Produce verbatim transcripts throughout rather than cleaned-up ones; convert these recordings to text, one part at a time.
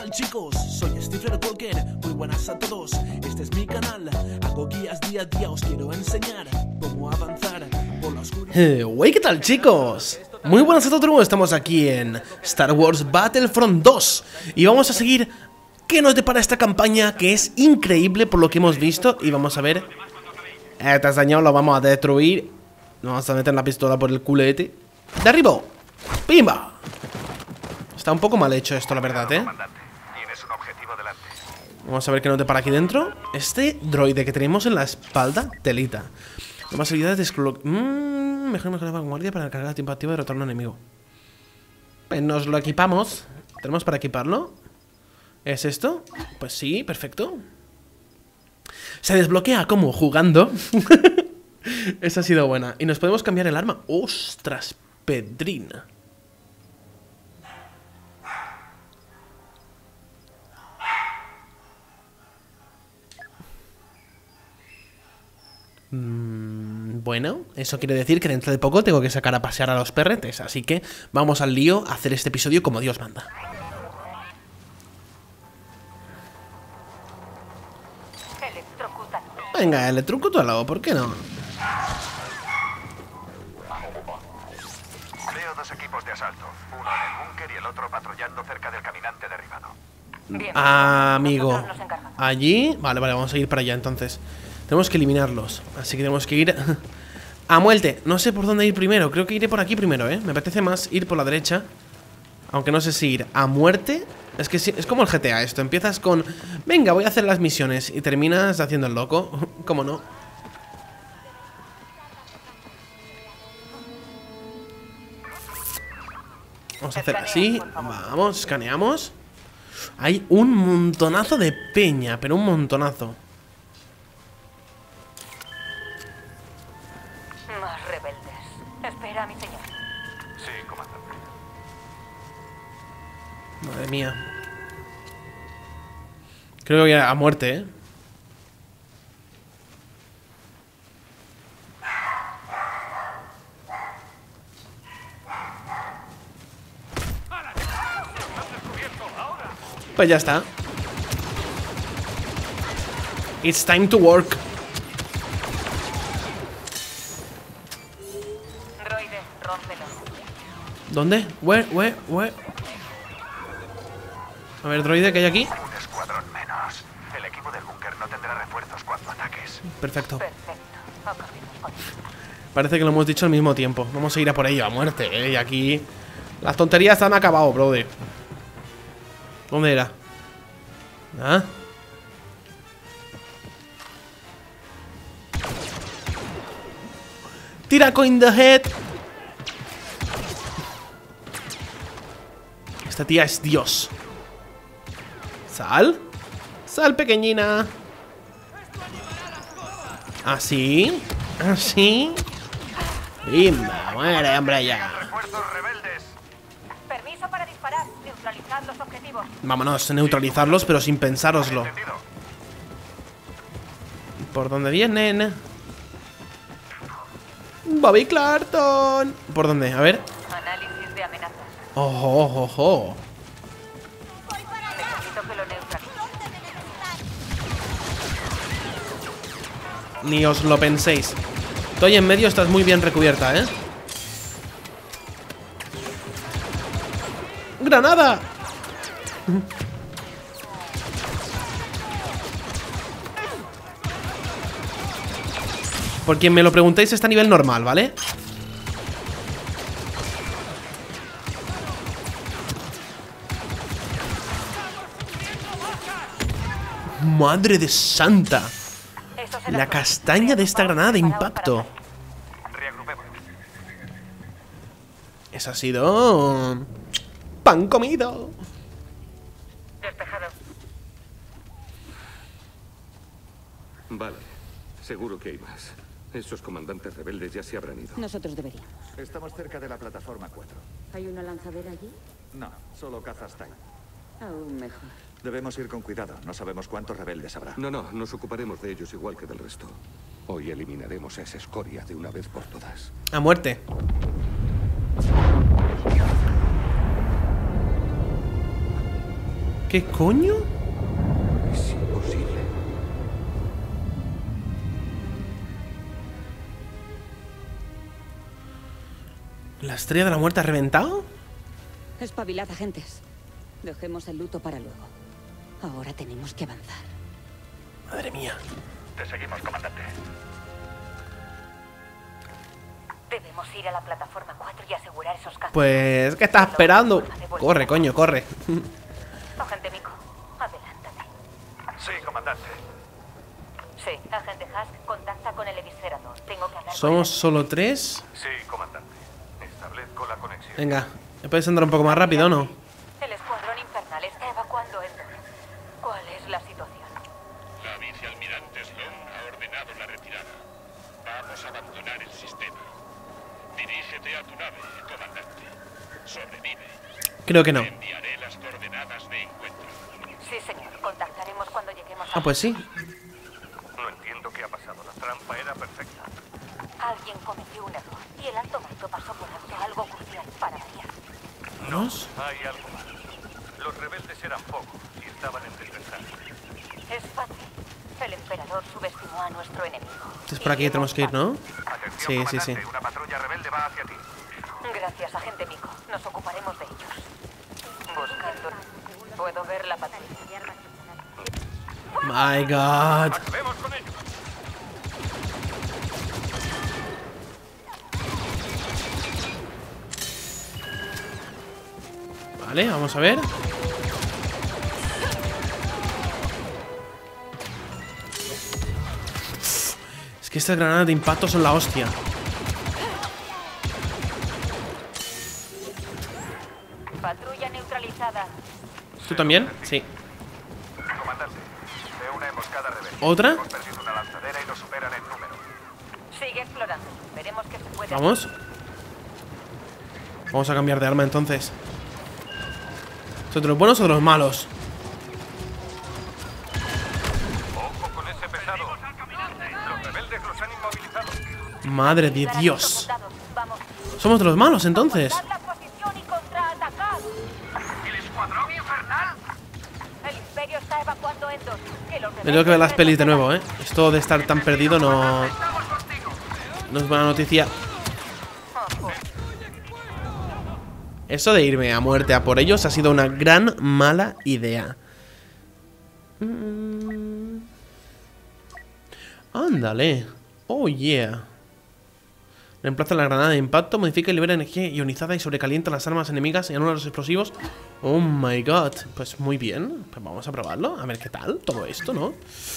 tal, chicos? Soy Stephen Walker, muy buenas a todos. Este es mi canal, hago guías día a día. Os quiero enseñar cómo avanzar por la oscuridad. Eh, wey, ¿qué tal, chicos? Muy buenas a todos, estamos aquí en Star Wars Battlefront dos y vamos a seguir qué nos depara esta campaña, que es increíble por lo que hemos visto. Y vamos a ver. Eh, te has dañado, lo vamos a destruir. Nos vamos a meter la pistola por el culete. ¡Derribo! ¡Pimba! Está un poco mal hecho esto, la verdad, ¿eh? Vamos a ver qué nos depara aquí dentro. Este droide que tenemos en la espalda, telita. Más habilidades de desclo... Mmm, mejor mejorar la vanguardia para cargar tiempo activo de derrotar a un enemigo. Pues nos lo equipamos. ¿Tenemos para equiparlo? ¿Es esto? Pues sí, perfecto. Se desbloquea como jugando. Esa ha sido buena. Y nos podemos cambiar el arma. ¡Ostras, Pedrina! Mm, bueno, eso quiere decir que dentro de poco tengo que sacar a pasear a los perretes. Así que vamos al lío a hacer este episodio como Dios manda. Venga, electrocútalo, ¿por qué no? Veo dos equipos de asalto, uno en el búnker y el otro patrullando cerca del caminante derribado. Bien, ah, amigo. Allí, vale, vale, vamos a ir para allá entonces. Tenemos que eliminarlos, así que tenemos que ir a muerte. No sé por dónde ir primero, creo que iré por aquí primero, ¿eh? Me apetece más ir por la derecha. Aunque no sé si ir a muerte. Es que sí, es como el G T A esto. Empiezas con, venga, voy a hacer las misiones, y terminas haciendo el loco. ¿Cómo no? Vamos a hacer así. Vamos, escaneamos. Hay un montonazo de peña, pero un montonazo. Más rebeldes. Espera, mi señor. Sí, comandante. Madre mía. Creo que voy a muerte, ¿eh? Pues ya está. It's time to work. Droide, rómpelo. ¿Dónde? Where, where, where? A ver, droide, ¿qué hay aquí? Un escuadrón menos. El equipo del búnker no tendrá refuerzos cuando ataques. Perfecto. Perfecto. Acabemos con esto. Parece que lo hemos dicho al mismo tiempo. Vamos a ir a por ello, a muerte, ¿eh? Y aquí las tonterías han acabado, brother. ¿Dónde era? ¿Ah? Tira coin the head. Esta tía es Dios. Sal. Sal, pequeñina. ¿Así? ¿Así? Bimba, muere, hombre, ya. ¡Refuerzos rebeldes! Permiso para disparar. Neutralizar los objetivos. Vámonos, neutralizarlos, pero sin pensároslo. Entendido. ¿Por dónde vienen? Bobby Clarkson. ¿Por dónde? A ver. Análisis de amenazas. Ojo, ojo, ojo. Necesito que lo neutralice. Ni os lo penséis. Estoy en medio, estás muy bien recubierta, ¿eh? ¡Granada! Por quien me lo preguntéis, está a nivel normal, ¿vale? ¡Madre de santa! La castaña de esta granada de impacto. Reagrupemos. Eso ha sido... pan comido. Despejado. Vale, seguro que hay más. Esos comandantes rebeldes ya se habrán ido. Nosotros deberíamos. Estamos cerca de la plataforma cuatro. ¿Hay una lanzadera allí? No, solo cazas Type. Aún mejor. Debemos ir con cuidado. No sabemos cuántos rebeldes habrá. No, no, nos ocuparemos de ellos igual que del resto. Hoy eliminaremos a esa escoria de una vez por todas. A muerte. ¿Qué coño? Es imposible. ¿La estrella de la muerte ha reventado? Espabilad, agentes. Dejemos el luto para luego. Ahora tenemos que avanzar. Madre mía. Te seguimos, comandante. Debemos ir a la plataforma cuatro y asegurar esos casos. Pues, ¿qué estás esperando? Corre, coño, corre. Agente Miko, adelántate. Sí, comandante. Sí, agente Husk, contacta con el eviscerador. Tengo que hablar Somos con solo tres. Sí, comandante. Establezco la conexión. Venga, ¿me puedes andar un poco más rápido o no? el escuadrón infernal. Está evacuando Endor. ¿Cuál es la situación? La vicealmirante Sloan ha ordenado la retirada. Vamos a abandonar el sistema. Dirígete a tu nave, comandante. Sobrevive. Creo que no. Te enviaré las coordenadas de encuentro. Sí, señor. Contactaremos cuando lleguemos a... Ah, pues sí. No entiendo qué ha pasado. La trampa era perfecta. Alguien cometió un error y el alto mando pasó por alto algo crucial para variar. ¿Vamos? Hay algo más. Los rebeldes eran pocos y estaban en desventaja. Es fácil. El emperador subestimó a nuestro enemigo. Es por aquí que tenemos que ir, ¿no? Atención, Sí, sí, sí. comandante. Una patrulla rebelde va hacia ti. Gracias, agente Miko. Nos ocuparemos de ellos. Buscando... Puedo ver la patrulla. My God. Acabemos con ellos. Vale, vamos a ver. Es que estas granadas de impacto son la hostia. Patrulla neutralizada. ¿Tú también? Sí. Comandante, veo una emboscada rebelde. ¿Otra? Hemos perdido una lanzadera y nos superan en número. Sigue explorando. Veremos qué se puede Vamos. Vamos a cambiar de arma entonces. ¿Son de los buenos o de los malos? Ojo con ese pesado. Los rebeldes los han inmovilizado. Madre de hacer. Dios. Soldados, vamos. Somos de los malos entonces. Aguantad la posición y contraatacad. ¿El escuadrón infernal? El imperio está evacuando Endor. Que los Me tengo que ver las rebeldes pelis de retrocedan. nuevo, ¿eh? Esto de estar tan perdido no... Estamos contigo. No es buena noticia. Ojo. Eso de irme a muerte a por ellos ha sido una gran mala idea. Mm. Ándale. Oh yeah. Reemplaza la granada de impacto, modifica y libera energía ionizada y sobrecalienta las armas enemigas y anula los explosivos. Oh my god. Pues muy bien. Pues vamos a probarlo. A ver qué tal todo esto, ¿no?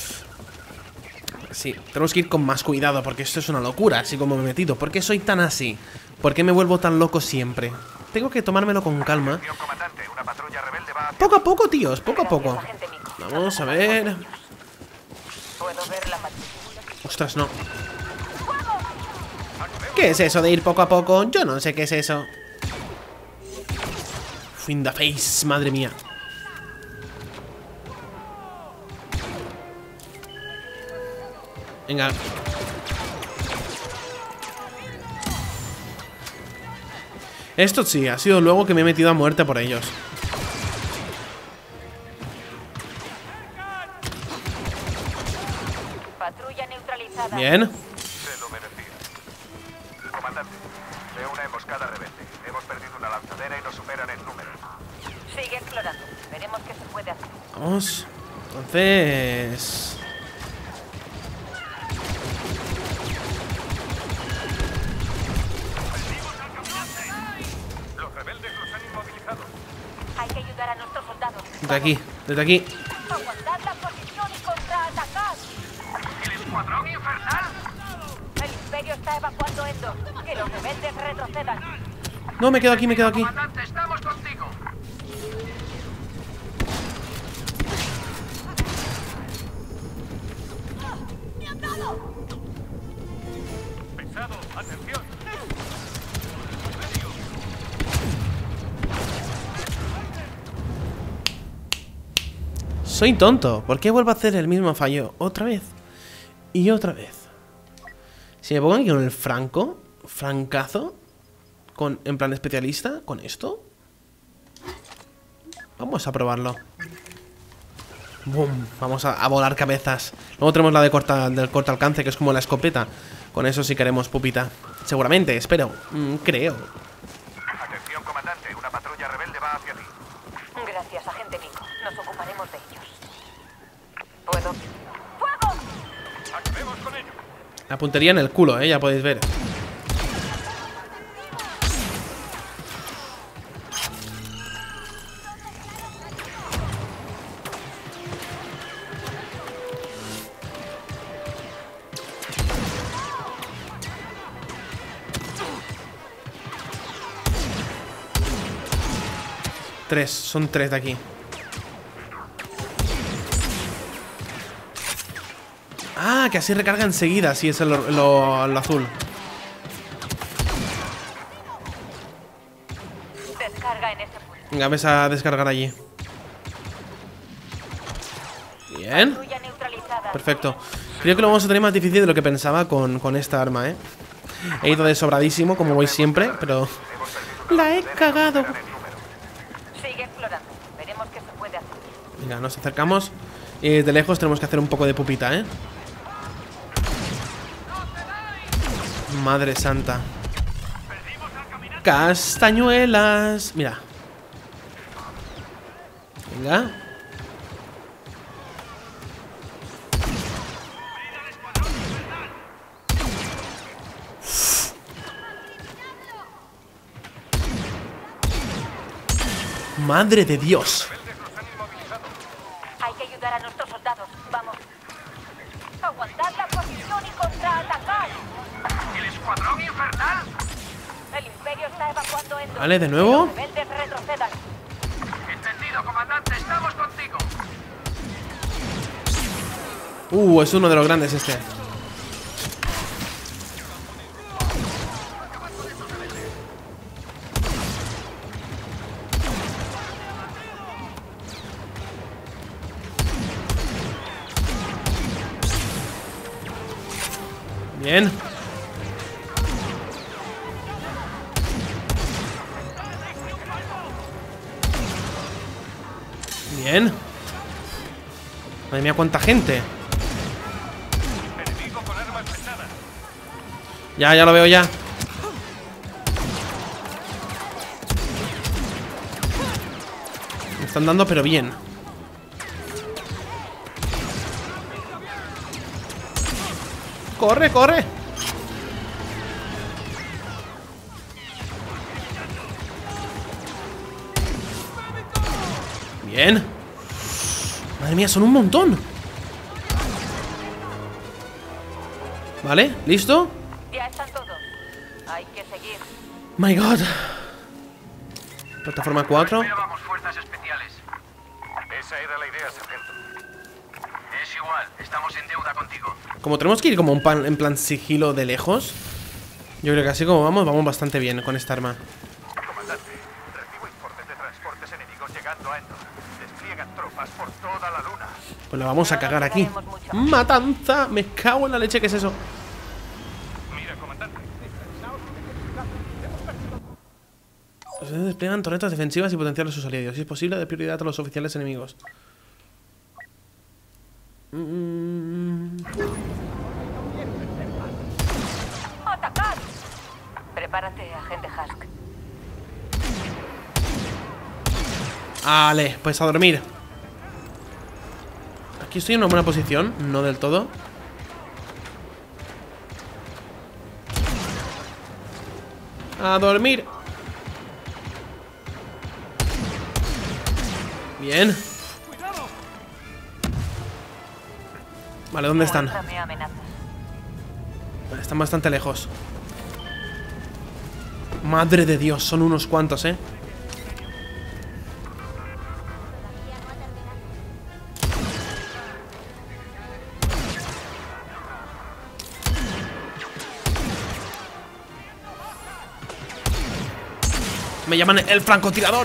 Sí, tenemos que ir con más cuidado porque esto es una locura, así como me he metido. ¿Por qué soy tan así? ¿Por qué me vuelvo tan loco siempre? Tengo que tomármelo con calma. Atención, comandante. Una patrulla rebelde va hacia Poco a poco, tíos, poco a poco. Gracias, agente Miko. Vamos a ver. Puedo ver la patrulla. Ostras, no. ¿Qué es eso de ir poco a poco? Yo no sé qué es eso. In the face, madre mía. Venga. Esto sí, ha sido luego que me he metido a muerte por ellos. Patrulla neutralizada. Bien. Se lo merecía. Comandante, veo una emboscada rebelde. Hemos perdido una lanzadera y nos superan en número. Sigue explorando. Veremos qué se puede hacer. Vamos. Entonces... Los rebeldes los han inmovilizado. Hay que ayudar a nuestros soldados. Desde aquí, desde aquí. Aguantad la posición y contraatacad. ¿El escuadrón infernal? El imperio está evacuando Endor. Que los rebeldes retrocedan. No, me quedo aquí, me quedo aquí. Comandante, estamos contigo. Pesado, atención. Soy tonto. ¿Por qué vuelvo a hacer el mismo fallo? Otra vez. Y otra vez. Si me pongo aquí con el franco, francazo, con, en plan especialista, con esto, vamos a probarlo. Boom. Vamos a, a volar cabezas. Luego tenemos la de corta, del corto alcance, que es como la escopeta. Con eso sí queremos, pupita. Seguramente, espero. Mm, creo. Atención, comandante. Una patrulla rebelde va hacia ti. Gracias, agente Nico. Nos ocuparemos de ellos. ¿Puedo? ¡Fuego! Acabemos con ello. La puntería en el culo, eh, ya podéis ver. Tres, son tres de aquí. Ah, que así recarga enseguida. Sí, es lo, lo, lo azul. Descarga en ese punto. Venga, ves a descargar allí. Bien. Patrulla neutralizada. Perfecto. Creo que lo vamos a tener más difícil de lo que pensaba con, con esta arma, ¿eh? He ido de sobradísimo, como voy siempre, pero... La he cagado. Sigue explorando. Veremos qué se puede hacer. Venga, nos acercamos. Y desde lejos tenemos que hacer un poco de pupita, ¿eh? Madre santa. Castañuelas. Mira. Venga. Madre de Dios. Hay que ayudar a nuestros soldados. Vamos. Aguantad la posición y contraatacar. ¿El escuadrón infernal? El Imperio está evacuando en... Vale, de nuevo. Los rebeldes retrocedan. Entendido, comandante. Estamos contigo. Uh, es uno de los grandes este. Bien. Bien. Madre mía, cuánta gente. Enemigo con armas pesadas. Ya, ya lo veo ya. Me están dando, pero bien. ¡Corre, corre! Bien. Madre mía, son un montón. Vale, ¿listo? Ya están todos. Hay que seguir. My God. Plataforma cuatro. Esperábamos fuerzas especiales. Esa era la idea, sargento. Es igual. Estamos en deuda contigo. Como tenemos que ir como un pan, en plan sigilo de lejos, yo creo que así como vamos, vamos bastante bien con esta arma. Comandante, recibo informes de transportes enemigos llegando a Endor. Despliegan tropas por toda la luna. Pues la vamos a cagar aquí. ¡Matanza! Me cago en la leche, ¿qué es eso? Mira, comandante. Ustedes despliegan torretas defensivas y potenciar a sus aliados. Si es posible, de prioridad a los oficiales enemigos. Mm. ¡Atacad! Prepárate, agente Husk. Vale, pues a dormir. Aquí estoy en una buena posición, no del todo. A dormir. Bien. Vale, ¿dónde están? Muéstrame amenazas. Vale, están bastante lejos. Madre de Dios, son unos cuantos, ¿eh? Me llaman el francotirador.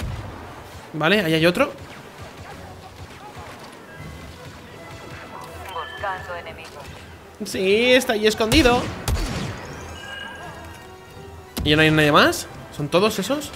Vale, ahí hay otro. Buscando enemigos. Sí, está ahí escondido. ¿Y no hay nadie más? ¿Son todos esos?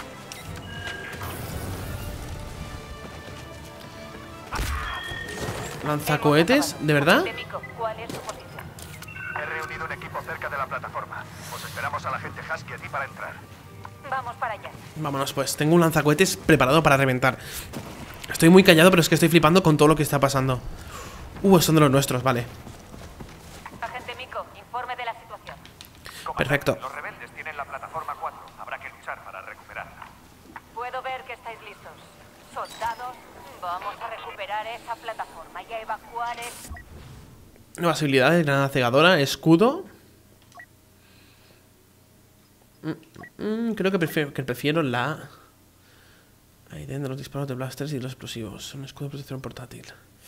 ¿Lanzacohetes? ¿De verdad? ¿Cuál es su posición? He reunido un equipo cerca de la plataforma. Os esperamos a la gente Husky aquí para entrar. Vamos para allá. Vámonos pues, tengo un lanzacohetes preparado para reventar. Estoy muy callado, pero es que estoy flipando con todo lo que está pasando. Uh, son de los nuestros, vale. Agente Miko, informe de la situación. Perfecto. Los rebeldes tienen la plataforma cuatro. Habrá que luchar para recuperarla. Puedo ver que estáis listos. Soldados, vamos a recuperar esa plataforma y a evacuar el... Nuevas habilidades, granada cegadora, escudo. Mm, mm, creo que prefiero, que prefiero la... Ahí dentro los disparos de blasters y los explosivos. Un escudo de protección portátil.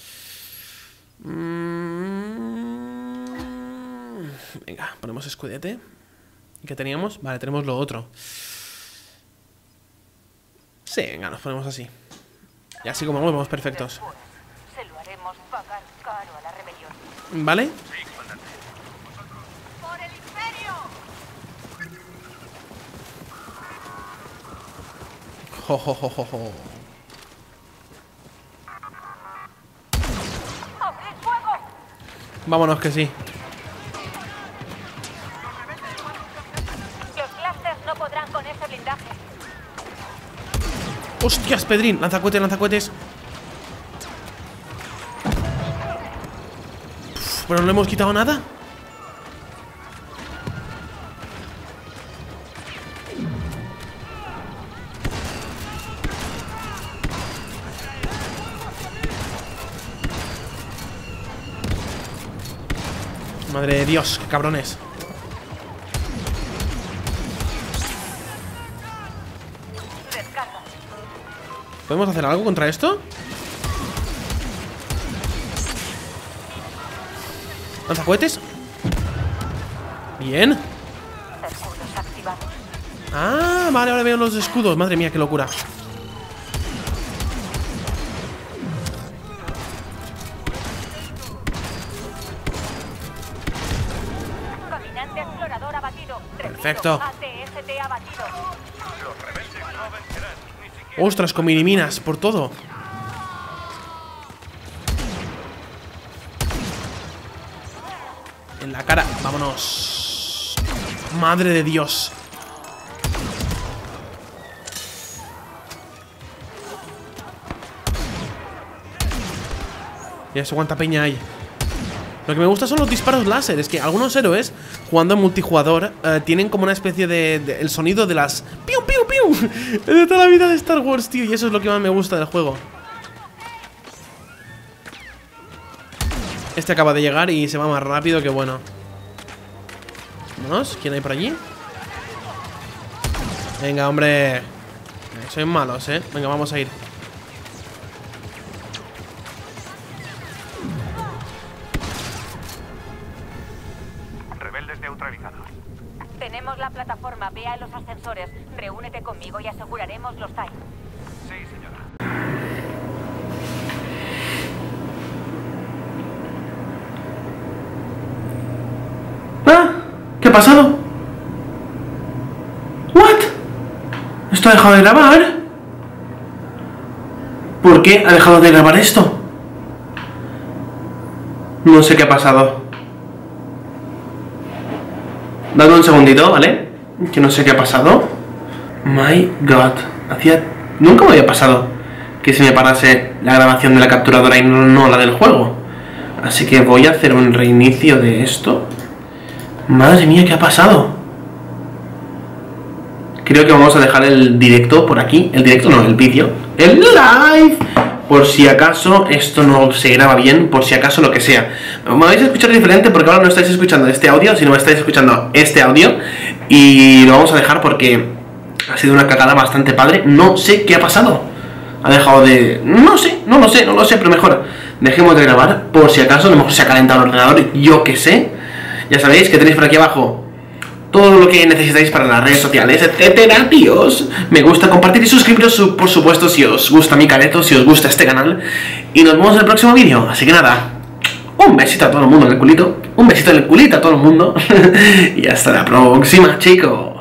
Mm, venga, ponemos escudete. ¿Y qué teníamos? Vale, tenemos lo otro. Sí, venga, nos ponemos así. Y así como vamos perfectos. Después, se lo haremos pagar caro a la rebelión. ¿Vale? ¡Por el imperio! Jo, jo, jo, jo, jo. ¡Abrid fuego! Vámonos que sí. Los blasters no podrán con ese blindaje. ¡Hostias, Pedrín! Lanzacohetes, lanzacohetes. Uf, pero no le hemos quitado nada. Madre de Dios, qué cabrones. Descarga. ¿Podemos hacer algo contra esto? ¿Lanzacohetes? Bien. Escudos activados. Ah, vale, ahora veo los escudos. Madre mía, qué locura. Caminante explorador abatido. Repito, Perfecto. A T S T abatido. Ostras, con miniminas por todo. En la cara, vámonos. Madre de Dios. Ya sé cuánta peña hay. Lo que me gusta son los disparos láser. Es que algunos héroes, jugando en multijugador, eh, tienen como una especie de, de... El sonido de las... ¡Piu, piu, piu! De toda la vida de Star Wars, tío. Y eso es lo que más me gusta del juego. Este acaba de llegar y se va más rápido que bueno. Vámonos. ¿Quién hay por allí? Venga, hombre. Sois malos, ¿eh? Venga, vamos a ir. Rebeldes neutralizados. Tenemos la plataforma. Ve a los ascensores. Reúnete conmigo y aseguraremos los time. Sí, señora. ¿Ah? ¿Qué ha pasado? ¿What? ¿Esto ha dejado de grabar? ¿Por qué ha dejado de grabar esto? No sé qué ha pasado. Dame un segundito, ¿vale? Que no sé qué ha pasado. My God. Hacía... Nunca me había pasado que se me parase la grabación de la capturadora y no, no la del juego. Así que voy a hacer un reinicio de esto. Madre mía, ¿qué ha pasado? Creo que vamos a dejar el directo por aquí. El directo no, el vídeo. El live. Por si acaso esto no se graba bien. Por si acaso lo que sea. Me vais a escuchar diferente porque ahora no estáis escuchando este audio, sino estáis escuchando este audio. Y lo vamos a dejar porque ha sido una cagada bastante padre. No sé qué ha pasado. Ha dejado de... No sé, no lo sé, no lo sé. Pero mejor dejemos de grabar. Por si acaso, a lo mejor se ha calentado el ordenador. Yo qué sé. Ya sabéis que tenéis por aquí abajo todo lo que necesitáis para las redes sociales, etcétera, tíos. Me gusta compartir y suscribiros, por supuesto, si os gusta mi careto, si os gusta este canal. Y nos vemos en el próximo vídeo. Así que nada, un besito a todo el mundo en el culito, un besito en el culito a todo el mundo y hasta la próxima, chicos.